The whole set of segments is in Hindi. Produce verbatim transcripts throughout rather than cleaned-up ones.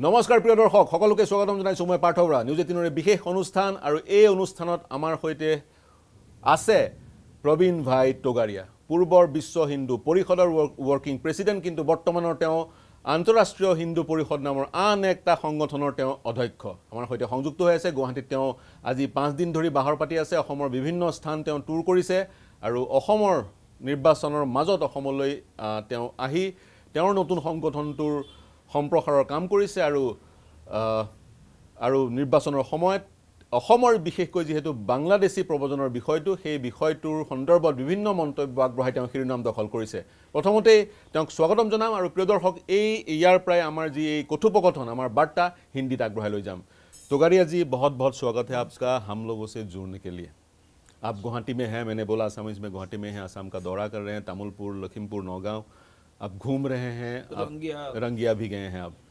নমস্কাৰ প্ৰিয় দৰ্শক সকলোকে স্বাগতম জনাইছো মই পাৰ্থ বৰা নিউজ এইটিনৰ বিশেষ অনুষ্ঠান আৰু এই অনুষ্ঠানত আমাৰ সৈতে আছে প্ৰবীণ ভাই টগাৰিয়া পূৰ্বৰ বিশ্ব হিন্দু পৰিষদৰ ওয়াৰ্কিং প্ৰেসিডেন্ট কিন্তু বৰ্তমানৰ তেওঁ আন্তঃৰাষ্ট্ৰীয় হিন্দু পৰিষদ নামৰ আন একটা সংগঠনৰ তেওঁ অধ্যক্ষ আমাৰ সৈতে সংযুক্ত হৈ আছে গুৱাহাটীত তেওঁ আজি পাঁচ দিন ধৰি বাহৰ পাতি আছে অসমৰ বিভিন্ন স্থান তেওঁ টুৰ কৰিছে আৰু অসমৰ নিৰ্বাচনৰ মাজত অসমলৈ তেওঁ আহি তেওঁৰ নতুন সংগঠনটোৰ সম্প্ৰসাৰৰ কাম কৰিছে আৰু আৰু নিৰ্বাচনৰ সময়ত অসমৰ বিশেষকৈ যেহেতু বাংলাদেশী প্ৰবজনৰ বিষয়টো সেই বিষয়টোৰ সন্দৰ্ভত বিভিন্ন মন্তব্য আগবঢ়াই তেওঁ শিৰোনাম দখল কৰিছে প্ৰথমতে তেওঁক স্বাগতম জনাম আৰু প্ৰিয় দৰ্শক এই ইয়াৰ প্ৰায় আমাৰ যি এই কথোপকথন আমাৰ বাৰ্তা হিন্দীত আগবঢ়াই লৈ যাম टोगारिया जी बहुत बहुत स्वागत है आपका हम लोगों से जुड़ने के लिए आप गुवाहाटी में हैं मैंने बोला असम में गुवाहाटी में हैं असम का दौरा कर रहे हैं तामुलपुर लखीमपुर नौगांव आप घूम रहे हैं रंगिया रंगिया भी गए हैं आप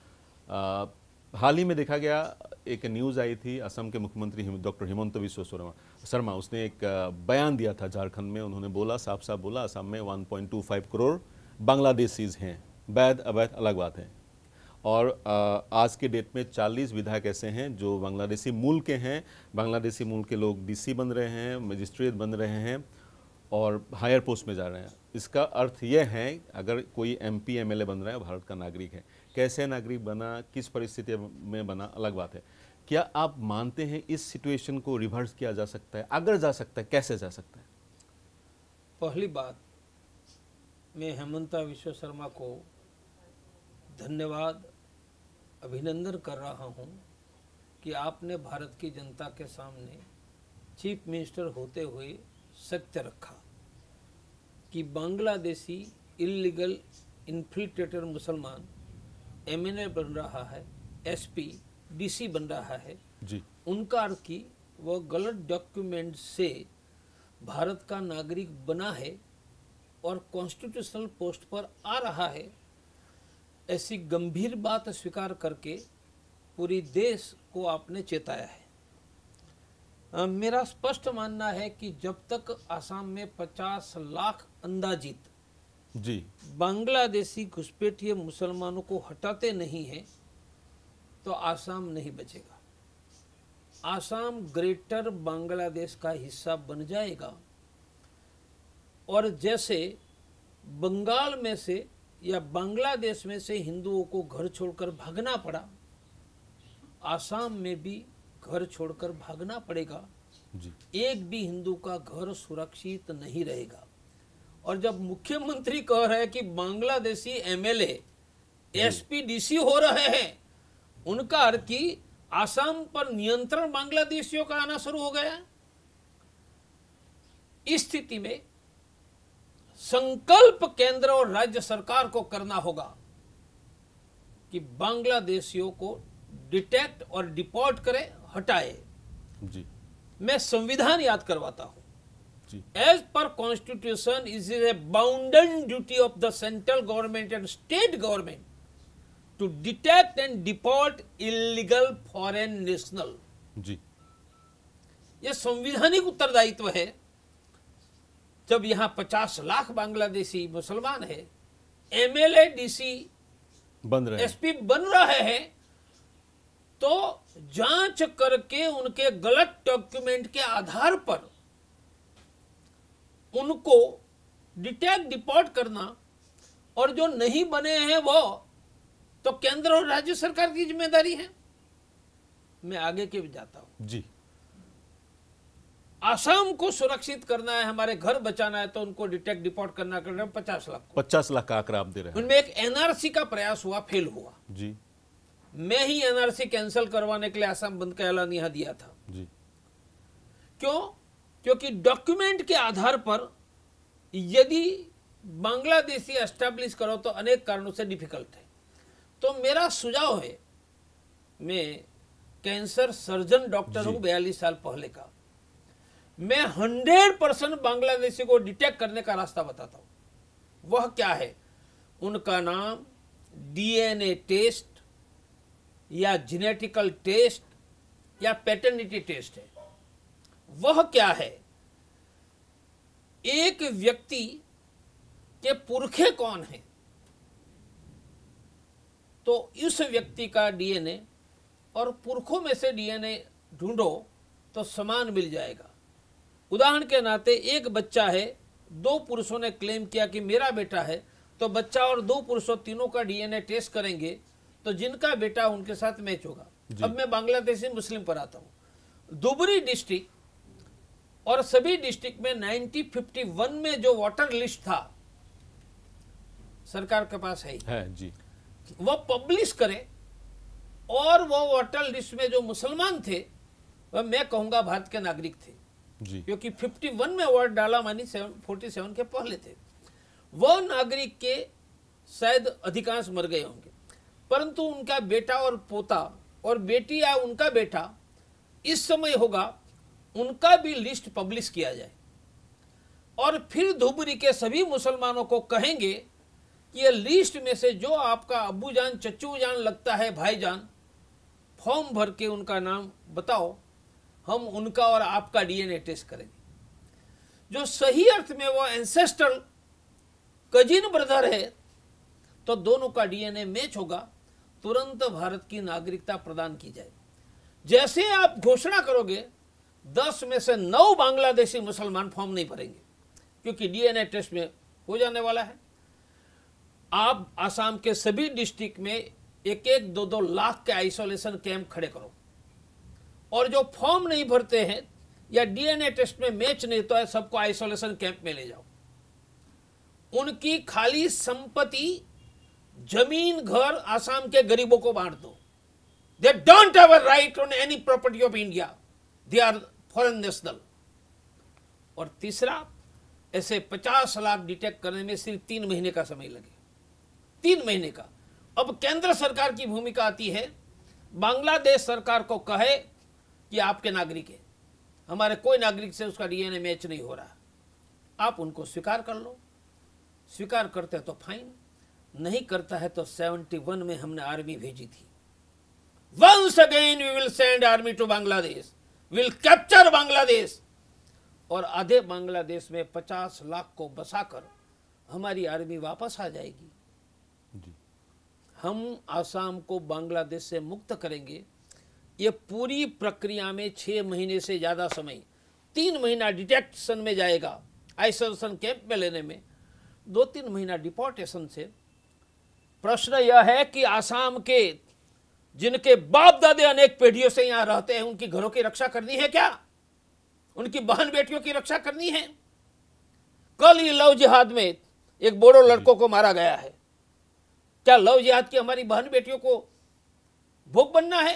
हाल ही में देखा गया एक न्यूज़ आई थी असम के मुख्यमंत्री डॉक्टर हिमंत बिस्वा शर्मा उसने एक बयान दिया था झारखंड में उन्होंने बोला साफ साफ बोला असम में one point two five crore Bangladeshis हैं वैध अवैध अलग बात है और आज के डेट में चालीस विधायक ऐसे हैं जो बांग्लादेशी मूल के हैं बांग्लादेशी मूल के लोग डीसी बन रहे हैं मजिस्ट्रेट बन रहे हैं और हायर पोस्ट में जा रहे हैं इसका अर्थ यह है अगर कोई एमपी एमएलए बन रहा है भारत का नागरिक है कैसे नागरिक बना किस परिस्थिति में बना अलग बात है क्या आप मानते हैं इस सिचुएशन को रिवर्स किया जा सकता है अगर जा सकता है कैसे जा सकता है पहली बात मैं हेमंता विश्व शर्मा को धन्यवाद अभिनंदन कर रहा हूं कि आपने भारत की जनता के सामने चीफ मिनिस्टर होते हुए सत्य रखा कि बांग्लादेशी इल्लीगल इन्फिल्ट्रेटर मुसलमान एमएनए बन रहा है एसपी डीसी बन रहा है जी उनका अर्थ की वह गलत डॉक्यूमेंट से भारत का नागरिक बना है और कॉन्स्टिट्यूशनल पोस्ट पर आ रहा है ऐसी गंभीर बात स्वीकार करके पूरी देश को आपने चेताया है मेरा स्पष्ट मानना है कि जब तक आसाम में पचास लाख अंदाजित जी बांग्लादेशी घुसपैठिए मुसलमानों को हटाते नहीं हैं तो आसाम नहीं बचेगा आसाम ग्रेटर बांग्लादेश का हिस्सा बन जाएगा और जैसे बंगाल में से या बांग्लादेश में से हिंदुओं को घर छोड़कर भागना पड़ा आसाम में भी घर छोड़कर भागना पड़ेगा जी एक भी हिंदू का घर सुरक्षित नहीं रहेगा और जब मुख्यमंत्री कह रहे हैं कि बांग्लादेशी एमएलए एसपी डीसी हो रहे हैं उनका अर्थ कि आसाम पर नियंत्रण बांग्लादेशियों का आना शुरू हो गया इस स्थिति में संकल्प केंद्र और राज्य सरकार को करना होगा कि बांग्लादेशियों को डिटेक्ट और डिपोर्ट करे हटाए जी मैं संविधान याद करवाता हूं जी as per constitution is a bounden duty of the central government and state government to detect and deport illegal foreign national जी यह संवैधानिक उत्तरदायित्व है जब यहाँ पचास लाख बांग्लादेशी मुसलमान है एमएलए डीसी बन रहे एसपी बन रहे हैं तो जांच करके उनके गलत डॉक्यूमेंट के आधार पर उनको डिटेक्ट डिपोर्ट करना और जो नहीं बने हैं वो तो केंद्र और राज्य सरकार की जिम्मेदारी है मैं आगे के भी जाता हूं जी आसाम को सुरक्षित करना है हमारे घर बचाना है तो उनको डिटेक्ट डिपोर्ट करना करना पचास लाख पचास लाख का आंकड़ा आप दे रहे हैं उनमें एक एनआरसी का प्रयास हुआ फेल हुआ जी मैं ही एनआरसी कैंसिल करवाने के लिए आसाम बंद का ऐलान यहां दिया था जी क्यों क्योंकि डॉक्यूमेंट के आधार पर यदि बांग्लादेशी एस्टैब्लिश करो तो अनेक कारणों से डिफिकल्ट है तो मेरा सुझाव है मैं कैंसर सर्जन डॉक्टर हूं बयालीस साल पहले का मैं हंड्रेड परसेंट बांग्लादेशी को डिटेक्ट करने का रास्ता बताता हूं वह क्या है उनका नाम डीएनए टेस्ट या जेनेटिकल टेस्ट या पैटर्निटी टेस्ट है वह क्या है एक व्यक्ति के पुरखे कौन हैं तो इस व्यक्ति का डीएनए और पुरखों में से डीएनए ढूंढो तो समान मिल जाएगा। उदाहरण के नाते एक बच्चा है, दो पुरुषों ने क्लेम किया कि मेरा बेटा है, तो बच्चा और दो पुरुषों तीनों का डीएनए टेस्ट करेंगे तो जिनका बेटा उनके साथ मैच होगा। अब मैं बांग्लादेशी मुस्लिम पर आता हूँ। धुबरी डिस्ट्रिक्ट और सभी डिस्ट्रिक्ट में नाइनटीन फिफ्टी वन में जो वोटर लिस्ट था सरकार के पास है, है जी, वो पब्लिश करे और वो वोटर लिस्ट में जो मुसलमान थे वह मैं कहूंगा भारत के नागरिक थे जी, क्योंकि इक्यावन में वोट डाला मानी सैंतालीस के पहले थे। वो नागरिक के शायद अधिकांश मर गए होंगे, परंतु उनका बेटा और पोता और बेटी या उनका बेटा इस समय होगा, उनका भी लिस्ट पब्लिश किया जाए और फिर धुबरी के सभी मुसलमानों को कहेंगे कि ये लिस्ट में से जो आपका अब्बू जान चच्चू जान लगता है भाईजान, फॉर्म भर के उनका नाम बताओ, हम उनका और आपका डीएनए टेस्ट करेंगे। जो सही अर्थ में वो एंसेस्ट्रल कजिन ब्रदर है तो दोनों का डीएनए मैच होगा, तुरंत भारत की नागरिकता प्रदान की जाए। जैसे आप घोषणा करोगे दस में से नौ बांग्लादेशी मुसलमान फॉर्म नहीं भरेंगे क्योंकि डीएनए टेस्ट में हो जाने वाला है। आप आसाम के सभी डिस्ट्रिक्ट में एक एक दो दो लाख के आइसोलेशन कैंप खड़े करो और जो फॉर्म नहीं भरते हैं या डीएनए टेस्ट में मैच नहीं तो है सबको आइसोलेशन कैंप में ले जाओ। उनकी खाली संपत्ति, जमीन, घर आसाम के गरीबों को बांट दो। They don't have a right on any property of India, they are foreign national. और तीसरा, ऐसे पचास लाख डिटेक्ट करने में सिर्फ तीन महीने का समय लगे, तीन महीने का। अब केंद्र सरकार की भूमिका आती है, बांग्लादेश सरकार को कहे कि आपके नागरिक है, हमारे कोई नागरिक से उसका डीएनए मैच नहीं हो रहा, आप उनको स्वीकार कर लो। स्वीकार करते हैं तो फाइन, नहीं करता है तो इकहत्तर में हमने आर्मी भेजी थी। Once again we will send army to Bangladesh, will capture Bangladesh और आधे बांग्लादेश में पचास लाख को बसाकर हमारी आर्मी वापस आ जाएगी। जी। हम आसाम को बांग्लादेश से मुक्त करेंगे। ये पूरी प्रक्रिया में छः महीने से ज़्यादा समय, तीन महीना डिटेक्शन में जाएगा, आइसोलेशन कैंप में लेने में, दो तीन महीना डिपोर्टेशन से। प्रश्न यह है कि आसाम के जिनके बाप दादे अनेक पीढ़ियों से यहाँ रहते हैं, उनकी घरों की रक्षा करनी है क्या? उनकी बहन बेटियों की रक्षा करनी है? कल ही लव जिहाद में एक बोडो लड़कों को मारा गया है, क्या लव जिहाद की हमारी बहन बेटियों को भोग बनना है?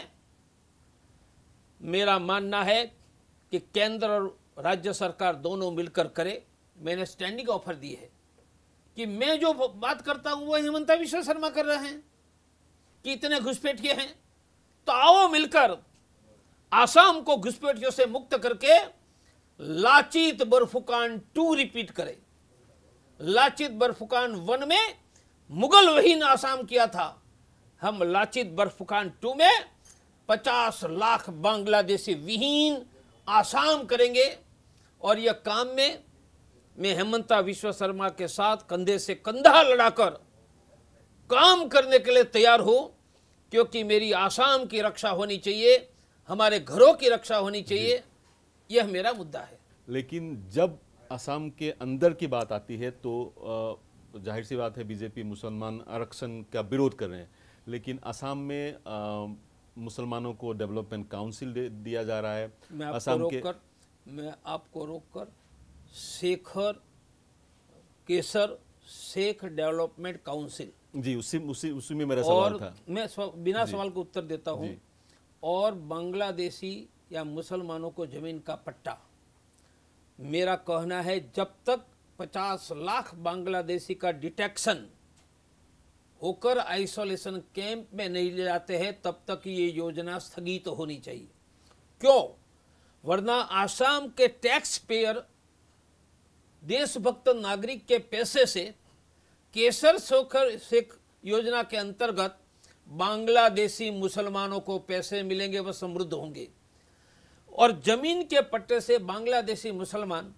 मेरा मानना है कि केंद्र और राज्य सरकार दोनों मिलकर करे। मैंने स्टैंडिंग ऑफर दी है कि मैं जो बात करता हूं वो हेमंता विश्व शर्मा कर रहे हैं कि इतने घुसपैठिए हैं, तो आओ मिलकर आसाम को घुसपैठियों से मुक्त करके लाचित बरफुकान टू रिपीट करें। लाचित बरफुकान वन में मुगल वहीन आसाम किया था, हम लाचित बरफुकान टू में पचास लाख बांग्लादेशी विहीन आसाम करेंगे। और यह काम में मैं हेमंता विश्व शर्मा के साथ कंधे से कंधा लड़ाकर काम करने के लिए तैयार हूं, क्योंकि मेरी आसाम की रक्षा होनी चाहिए, हमारे घरों की रक्षा होनी चाहिए, यह मेरा मुद्दा है। लेकिन जब असम के अंदर की बात आती है तो आ, जाहिर सी बात है बीजेपी मुसलमान आरक्षण का विरोध कर रहे हैं, लेकिन असम में आ, मुसलमानों को डेवलपमेंट काउंसिल दिया जा रहा है। मैं आपको असम रोक के कर मैं आपको रोककर शेखर केसर शेख डेवलपमेंट काउंसिल जी, उसी उसी उसी में मेरा सवाल और था। मैं स्व, बिना सवाल को उत्तर देता हूं। जी। और बांग्लादेशी या मुसलमानों को जमीन का पट्टा, मेरा कहना है जब तक पचास लाख बांग्लादेशी का डिटेक्शन होकर आइसोलेशन कैंप में नहीं ले जाते हैं तब तक ये योजना स्थगित तो होनी चाहिए। क्यों? वरना आसाम के टैक्स पेयर देशभक्त नागरिक के पैसे से केसर सोखर शेख योजना के अंतर्गत बांग्लादेशी मुसलमानों को पैसे मिलेंगे, वह समृद्ध होंगे और जमीन के पट्टे से बांग्लादेशी मुसलमान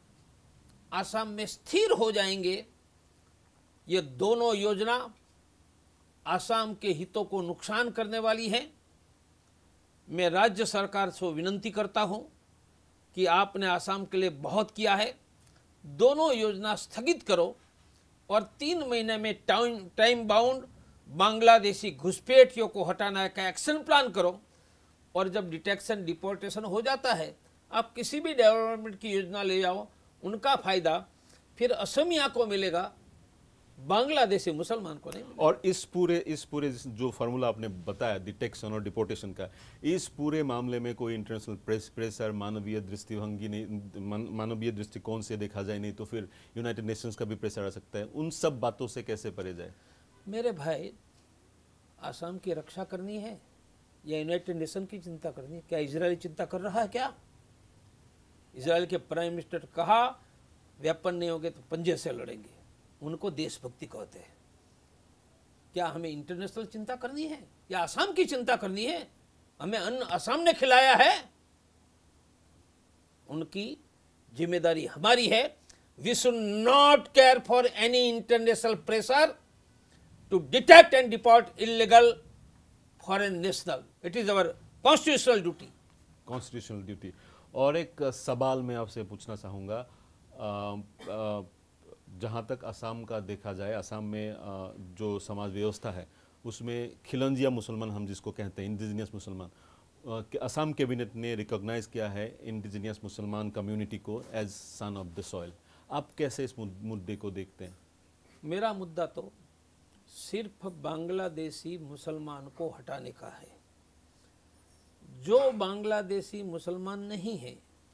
आसाम में स्थिर हो जाएंगे। ये दोनों योजना आसाम के हितों को नुकसान करने वाली है। मैं राज्य सरकार से विनती करता हूं कि आपने आसाम के लिए बहुत किया है, दोनों योजना स्थगित करो और तीन महीने में टाइम टाइम बाउंड बांग्लादेशी घुसपैठियों को हटाने का एक्शन प्लान करो। और जब डिटेक्शन डिपोर्टेशन हो जाता है, आप किसी भी डेवलपमेंट की योजना ले जाओ, उनका फायदा फिर असमिया को मिलेगा, बांग्लादेशी मुसलमान को नहीं मिलेगा। और इस पूरे इस पूरे जो फार्मूला आपने बताया डिटेक्शन और डिपोर्टेशन का, इस पूरे मामले में कोई इंटरनेशनल प्रेस प्रेशर मानवीय दृष्टिभंगी नहीं, मान, मानवीय दृष्टिकोण से देखा जाए, नहीं तो फिर यूनाइटेड नेशंस का भी प्रेशर आ सकता है। उन सब बातों से कैसे परे जाए? मेरे भाई, आसाम की रक्षा करनी है या यूनाइटेड नेशन की चिंता करनी है? क्या इजराइल चिंता कर रहा है? क्या इजराइल के प्राइम मिनिस्टर कहा वेपन नहीं होंगे तो पंजे से लड़ेंगे, उनको देशभक्ति कहते हैं। क्या हमें इंटरनेशनल चिंता करनी है या आसाम की चिंता करनी है? हमें अन्न आसाम ने खिलाया है, उनकी जिम्मेदारी हमारी है। We should not care for any international pressure to detect and deport illegal foreign national. It is our constitutional duty. Constitutional duty. और एक सवाल मैं आपसे पूछना चाहूँगा, जहाँ तक असम का देखा जाए, असम में आ, जो समाज व्यवस्था है उसमें खिलंजिया मुसलमान हम जिसको कहते हैं, इंडिजिनियस मुसलमान, असम कैबिनेट ने रिकॉग्नाइज किया है इंडिजिनियस मुसलमान कम्युनिटी को as son of the soil. आप कैसे इस मुद्दे को देखते हैं? मेरा मुद्दा तो सिर्फ बांग्लादेशी मुसलमान को हटाने का है। जो बांग्लादेशी मुसलमान नहीं है,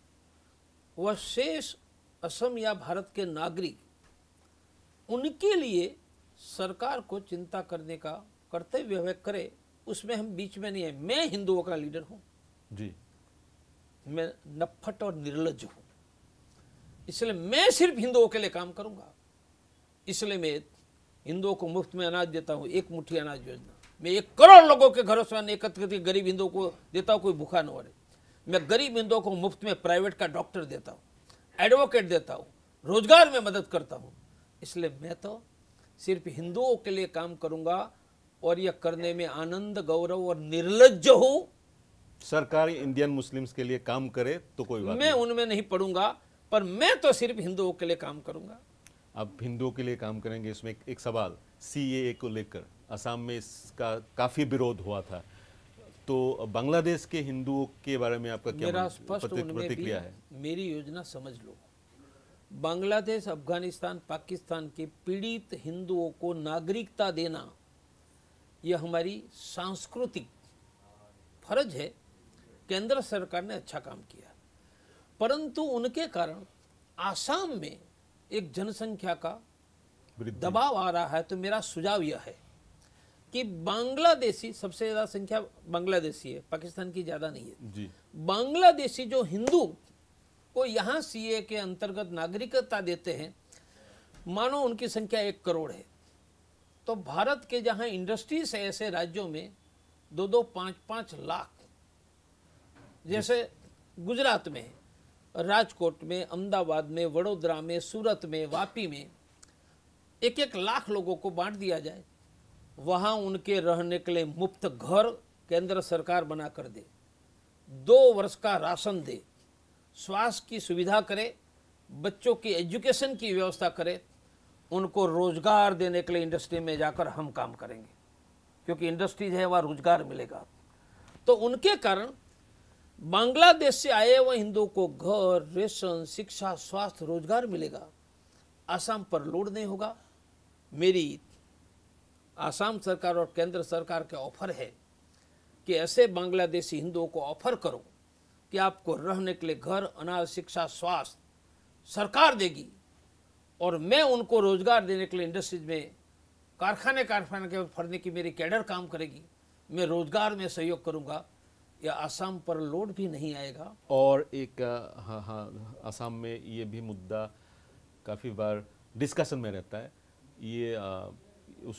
वह शेष असम या भारत के नागरिक, उनके लिए सरकार को चिंता करने का कर्तव्य वह करे, उसमें हम बीच में नहीं है। मैं हिंदुओं का लीडर हूं जी, मैं नफट और निर्लज हूं, इसलिए मैं सिर्फ हिंदुओं के लिए काम करूंगा। इसलिए मैं हिंदुओं को मुफ्त में अनाज देता हूं, एक मुट्ठी अनाज योजना। मैं एक करोड़ लोगों के घरों से एकत्र करके गरीब हिंदुओं को देता हूं, कोई भूखा न मरे। मैं गरीब हिंदुओं को मुफ्त में प्राइवेट का डॉक्टर देता हूं, एडवोकेट देता हूं, रोजगार में मदद करता हूं। इसलिए मैं तो सिर्फ हिंदुओं के लिए काम करूंगा और यह करने में आनंद, गौरव और निर्लज्ज हूं। सरकार इंडियन मुस्लिम्स के लिए काम करे तो कोई बात मैं नहीं। उनमें नहीं पड़ूंगा, पर मैं तो सिर्फ हिंदुओं के लिए काम करूंगा। आप हिंदुओं के लिए काम करेंगे। इसमें एक, एक सवाल, सीएए को लेकर असम में इसका काफी विरोध हुआ था, तो बांग्लादेश के हिंदुओं के बारे में आपका क्या मेरा स्पष्ट उनमें भी प्रतिक्रिया है? मेरी योजना समझ लो। बांग्लादेश, अफगानिस्तान, पाकिस्तान के पीड़ित हिंदुओं को नागरिकता देना यह हमारी सांस्कृतिक फर्ज है। केंद्र सरकार ने अच्छा काम किया, परंतु उनके कारण आसाम में एक जनसंख्या का दबाव आ रहा है। तो मेरा सुझाव यह है कि बांग्लादेशी, सबसे ज्यादा संख्या बांग्लादेशी है, पाकिस्तान की ज्यादा नहीं है जी। बांग्लादेशी जो हिंदू को यहाँ सीए के अंतर्गत नागरिकता देते हैं, मानो उनकी संख्या एक करोड़ है, तो भारत के जहाँ इंडस्ट्रीज है ऐसे राज्यों में दो दो पाँच पाँच लाख, जैसे गुजरात में, राजकोट में, अहमदाबाद में, वडोदरा में, सूरत में, वापी में एक एक लाख लोगों को बांट दिया जाए। वहाँ उनके रहने के लिए मुफ्त घर केंद्र सरकार बना कर दे, दो वर्ष का राशन दे, स्वास्थ्य की सुविधा करे, बच्चों की एजुकेशन की व्यवस्था करे, उनको रोजगार देने के लिए इंडस्ट्री में जाकर हम काम करेंगे, क्योंकि इंडस्ट्रीज है वहाँ रोजगार मिलेगा। तो उनके कारण बांग्लादेश से आए हुए हिंदुओं को घर, रेशन, शिक्षा, स्वास्थ्य, रोजगार मिलेगा। आसाम पर लोड नहीं होगा। मेरी आसाम सरकार और केंद्र सरकार के ऑफर है कि ऐसे बांग्लादेशी हिंदुओं को ऑफर करो कि आपको रहने के लिए घर, अनाज, शिक्षा, स्वास्थ्य सरकार देगी, और मैं उनको रोजगार देने के लिए इंडस्ट्रीज में कारखाने कारखाने के फरने की मेरी कैडर काम करेगी। मैं रोजगार में सहयोग करूंगा, या आसाम पर लोड भी नहीं आएगा। और एक हाँ हाँ आसाम में ये भी मुद्दा काफ़ी बार डिस्कशन में रहता है, ये आ, उस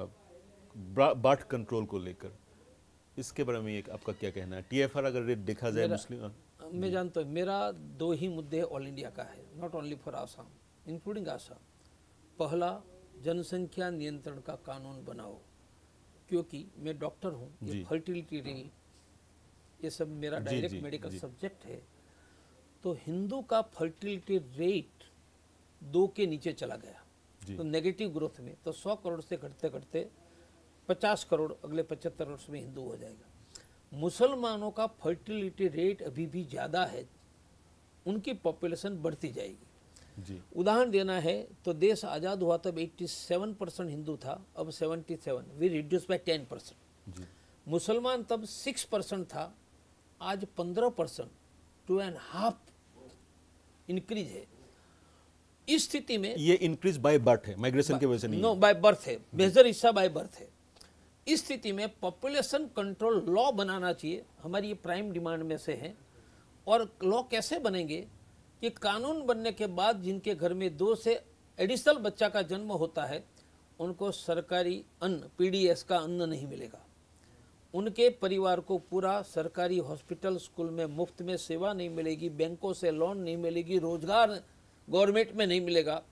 बार्थ कंट्रोल को लेकर, इसके बारे में एक आपका क्या कहना है? टीएफआर अगर रेट देखा जाए मुस्लिम, मैं जानता हूँ मेरा दो ही मुद्दे ऑल इंडिया का है, not only for Assam, including Assam. पहला, जनसंख्या नियंत्रण का कानून बनाओ, क्योंकि मैं डॉक्टर हूँ, ये फर्टिलिटी रेट ये सब मेरा डायरेक्ट मेडिकल सब्जेक्ट है। तो हिंदू का फर्टिलिटी रेट दो के नीचे चला गया, तो नेगेटिव ग्रोथ में, तो सौ करोड़ से घटते घटते पचास करोड़ अगले पचहत्तर वर्ष में हिंदू हो जाएगा। मुसलमानों का फर्टिलिटी रेट अभी भी ज़्यादा है, उनकी पॉपुलेशन बढ़ती जाएगी। जी। उदाहरण देना है तो देश आज़ाद हुआ तब सत्तासी परसेंट हिंदू था, अब सतहत्तर, we reduce by ten percent. मुसलमान तब सिक्स परसेंट था, आज पंद्रह percent, two and half increase है। इस स्थिति में ये इंक्रीज बाय बर्थ है, माइग्रेशन की वजह से नहीं नो, बाय बर्थ है, मेजर हिस्सा बाय बर्थ है। इस स्थिति में पॉपुलेशन कंट्रोल लॉ बनाना चाहिए, हमारी ये प्राइम डिमांड में से है। और लॉ कैसे बनेंगे कि कानून बनने के बाद जिनके घर में दो से एडिशनल बच्चा का जन्म होता है उनको सरकारी अन्न, पीडीएस का अन्न नहीं मिलेगा, उनके परिवार को पूरा सरकारी हॉस्पिटल स्कूल में मुफ्त में सेवा नहीं मिलेगी, बैंकों से लोन नहीं मिलेगी, रोजगार गवर्नमेंट में नहीं मिलेगा।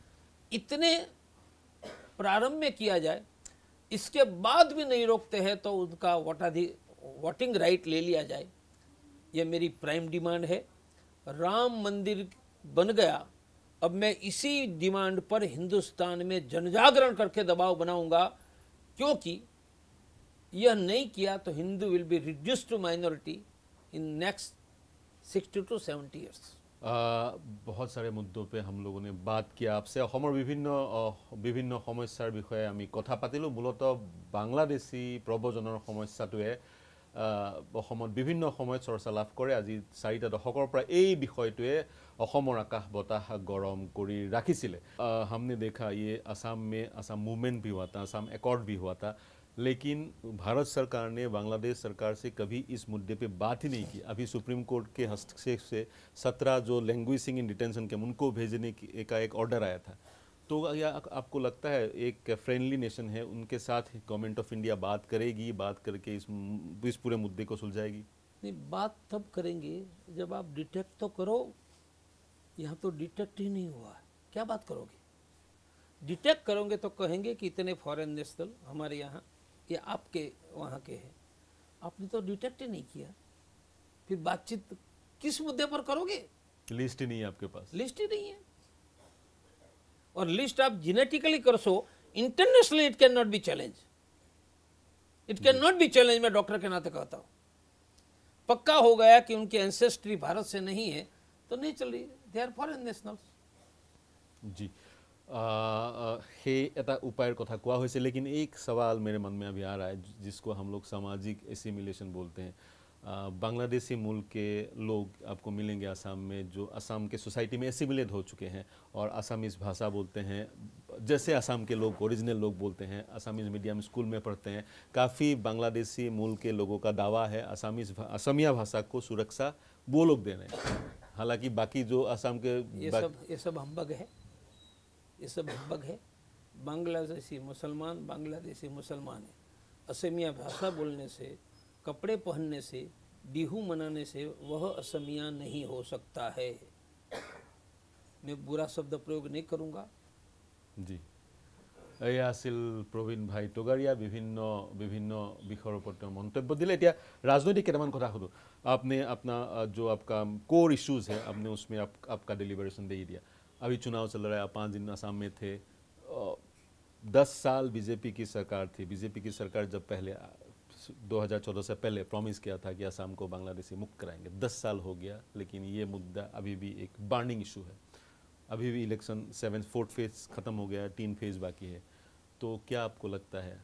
इतने प्रारंभ में किया जाए, इसके बाद भी नहीं रोकते हैं तो उनका वोटाधि वोटिंग राइट ले लिया जाए, ये मेरी प्राइम डिमांड है। राम मंदिर बन गया, अब मैं इसी डिमांड पर हिंदुस्तान में जनजागरण करके दबाव बनाऊंगा, क्योंकि यह नहीं किया तो Hindu will be reduced to minority in next sixty to seventy years. बहुत सारे मुद्दों पे हम लोगों ने बात किया आपसे, অসমৰ বিভিন্ন বিভিন্ন সমস্যাৰ বিষয়ে আমি কথা পাতিলোঁ। মূলতঃ বাংলাদেশী প্ৰব্ৰজনৰ সমস্যাটোৱে অসমত বিভিন্ন সময়ত চৰ্চা লাভ কৰে। আজি চাৰিটা দশকৰ পৰা এই বিষয়টোৱে অসমৰ আকাশ বতাহ গৰম কৰি ৰাখিছিলে। हमने देखा ये असम में असम मूवमेंट भी हुआ था, असम एकॉर्ड भी हुआ था, लेकिन भारत सरकार ने बांग्लादेश सरकार से कभी इस मुद्दे पे बात ही नहीं की। अभी सुप्रीम कोर्ट के हस्तक्षेप से सत्रह जो लैंग्वेजिंग इन डिटेंशन के उनको भेजने की का एक ऑर्डर आया था। तो या आपको लगता है एक फ्रेंडली नेशन है, उनके साथ गवर्नमेंट ऑफ इंडिया बात करेगी, बात करके इस इस पूरे मुद्दे को सुलझाएगी? नहीं, बात तब करेंगे जब आप डिटेक्ट तो करो। यहाँ तो डिटेक्ट ही नहीं हुआ, क्या बात करोगे? डिटेक्ट करोगे तो कहेंगे कि इतने फॉरेन नेशनल हमारे यहाँ ये आपके वहाँ के हैं, आपने तो डिटेक्ट ही नहीं किया, फिर बातचीत किस मुद्दे पर करोगे? लिस्ट ही नहीं है आपके पास, लिस्ट ही नहीं है। और लिस्ट आप जेनेटिकली कर so, internationally it can not be challenge, it can not be challenge. मैं डॉक्टर के नाते कहता हूँ, पक्का हो गया कि उनकी एंसेस्ट्री भारत से नहीं है तो नहीं चल रही, दे आर फॉरेन नेशनल्स। जी, हे एटा उपायर कथा कोआ होइसे, लेकिन एक सवाल मेरे मन में अभी आ रहा है जिसको हम लोग सामाजिक एसिमिलेशन बोलते हैं। बांग्लादेशी मूल के लोग आपको मिलेंगे असम में, जो असम के सोसाइटी में एसिमिलेट हो चुके हैं और असमीज़ भाषा बोलते हैं जैसे असम के लोग ओरिजिनल लोग बोलते हैं, असमीज़ मीडियम स्कूल में पढ़ते हैं। काफ़ी बांग्लादेशी मूल के लोगों का दावा है असमीज़ असमिया भाषा को सुरक्षा वो लोग दे रहे हैं, हालांकि बाकी जो असम के ये सब ये सब हम्बग है, ये सब हम्बग है। बांग्लादेशी मुसलमान बांग्लादेशी मुसलमान है। असमिया भाषा बोलने से, कपड़े पहनने से, बिहू मनाने से वह असमिया नहीं हो सकता है। मैं बुरा शब्द प्रयोग नहीं करूँगा। जी, এই আছিল প্ৰবীণ ভাই টগাৰিয়া, বিভিন্ন বিভিন্ন বিষয়ৰ ওপৰত মন্তব্য दिले। এতিয়া राजनीतिक केटामान कथा सुधो, आपने अपना जो आपका कोर इश्यूज है आपने उसमें आप, आपका डिलीवरेशन दे ही दिया। अभी चुनाव चल रहा है, आप पाँच दिन असम में थे, दस साल बीजेपी की सरकार थी। बीजेपी की सरकार जब पहले दो हज़ार चौदह से पहले प्रॉमिस किया था कि असम को बांग्लादेशी मुक्त कराएंगे, दस साल हो गया, लेकिन ये मुद्दा अभी भी एक बर्निंग इशू है। अभी भी इलेक्शन सेवन फोर्थ फेज खत्म हो गया, तीन फेज बाकी है। तो क्या आपको लगता है?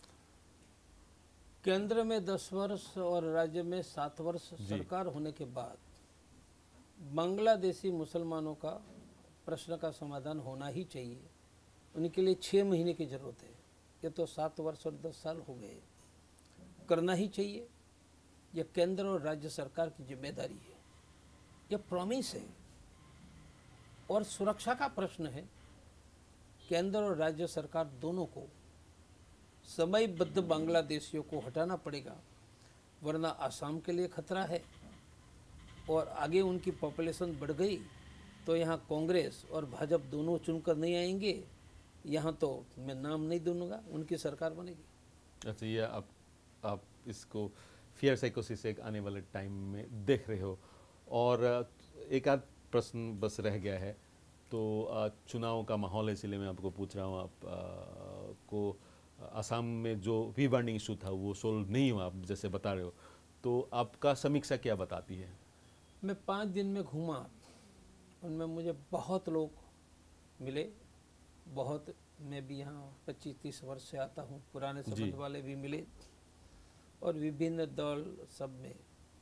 केंद्र में दस वर्ष और राज्य में सात वर्ष सरकार होने के बाद बांग्लादेशी मुसलमानों का प्रश्न का समाधान होना ही चाहिए। उनके लिए छः महीने की जरूरत है, ये तो सात वर्ष और दस साल हो गए, करना ही चाहिए। यह केंद्र और राज्य सरकार की जिम्मेदारी है, यह प्रॉमिस है। और सुरक्षा का प्रश्न है, केंद्र और राज्य सरकार दोनों को समयबद्ध बांग्लादेशियों को हटाना पड़ेगा, वरना आसाम के लिए खतरा है। और आगे उनकी पॉपुलेशन बढ़ गई तो यहाँ कांग्रेस और भाजपा दोनों चुनकर नहीं आएंगे, यहाँ तो मैं नाम नहीं दूंगा, उनकी सरकार बनेगी। अच्छा, ये आप आप इसको फियर साइकोसिस एक आने वाले टाइम में देख रहे हो। और एक आध प्रश्न बस रह गया है, तो चुनाव का माहौल है इसलिए मैं आपको पूछ रहा हूँ। आप आ, को असम में जो वी बर्निंग इशू था वो सोल्व नहीं हुआ, आप जैसे बता रहे हो, तो आपका समीक्षा क्या बताती है? मैं पाँच दिन में घूमा, उनमें मुझे बहुत लोग मिले, बहुत, मैं भी यहाँ पच्चीस तीस वर्ष से आता हूँ, पुराने संबंध वाले भी मिले, और विभिन्न दल, सब में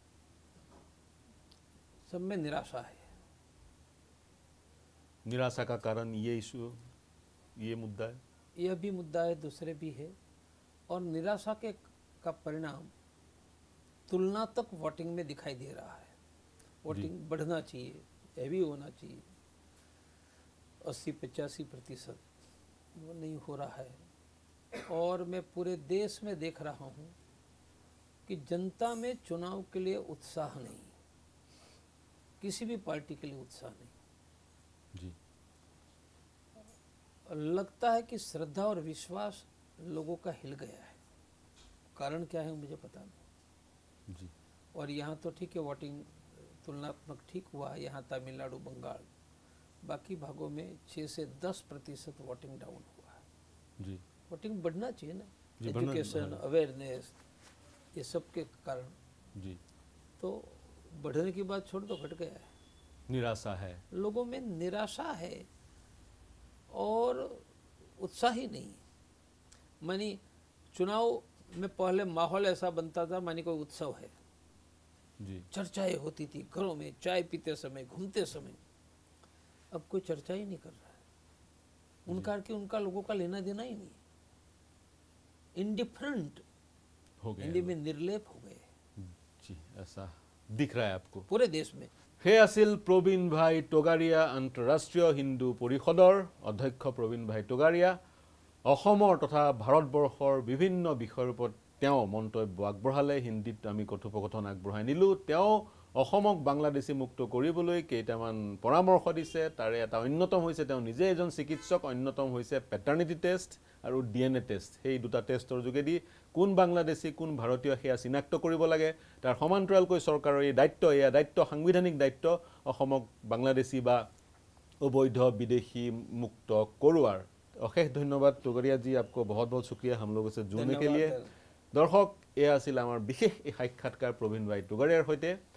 सब में निराशा है। निराशा का कारण ये इशू, ये मुद्दा है? यह भी मुद्दा है, दूसरे भी है। और निराशा के का परिणाम तुलनात्मक वोटिंग में दिखाई दे रहा है। वोटिंग बढ़ना चाहिए, हैवी होना चाहिए, अस्सी पचासी प्रतिशत वो नहीं हो रहा है। और मैं पूरे देश में देख रहा हूँ कि जनता में चुनाव के लिए उत्साह नहीं, किसी भी पार्टी के लिए उत्साह नहीं जी। लगता है कि श्रद्धा और विश्वास लोगों का हिल गया है। कारण क्या है मुझे पता नहीं जी। और यहाँ तो ठीक है, वोटिंग तुलनात्मक ठीक हुआ है, यहाँ तमिलनाडु, बंगाल, बाकी भागों में छः से दस प्रतिशत वोटिंग डाउन हुआ है। जी। वोटिंग बढ़ना चाहिए ना, एजुकेशन, अवेयरनेस, ये सब के कारण जी, तो बढ़ने की बात छोड़ दो, घट गया है। निराशा है, लोगों में निराशा है और उत्साह ही नहीं। मानी चुनाव में पहले माहौल ऐसा बनता था, मानी कोई उत्सव है जी, चर्चाएं होती थी घरों में, चाय पीते समय, घूमते समय। अब कोई चर्चा ही नहीं कर रहा है, उनका कि उनका लोगों का लेना देना ही नहीं, इंडिफरेंट हो गए, हिंदी में निर्लेप हो गए जी। ऐसा दिख रहा है आपको पूरे देश में। हे आसिल प्रवीण भाई टोगारिया, आंतरराष्ट्रीय हिंदू परिषदर अध्यक्ष प्रवीण भाई टोगारिया। অসমৰ তথা ভাৰতবৰ্ষৰ বিভিন্ন বিষয়ৰ ওপৰত তেওঁ মন্তব্য আগবঢ়ালে। হিন্দীত আমি কথোপকথন আগবঢ়াই নিলোঁ। তেওঁ অসমক বাংলাদেশী মুক্ত কৰিবলৈ কেইটামান পৰামৰ্শ দিছে। তাৰে এটা অন্যতম হৈছে, তেওঁ নিজে এজন চিকিৎসক, অন্যতম হৈছে পেটাৰ্নিটি টেষ্ট আৰু ডি এন এ টেষ্ট। সেই দুটা টেষ্টৰ যোগেদি কোন বাংলাদেশী কোন ভাৰতীয় সেয়া চিনাক্ত কৰিব লাগে। তাৰ সমান্তৰালকৈ চৰকাৰৰ এই দায়িত্ব, এয়া দায়িত্ব, সাংবিধানিক দায়িত্ব, অসমক বাংলাদেশী বা অবৈধ বিদেশী মুক্ত কৰোৱাৰ। অশেষ ধন্যবাদ टोगरिया जी, आपको बहुत बहुत शुक्रिया हम लोगों से जुड़ने के लिए। दर्शक, यह आसिल आमार विशेष साक्षात्कार प्रवीण भाई टोगरियार सहित।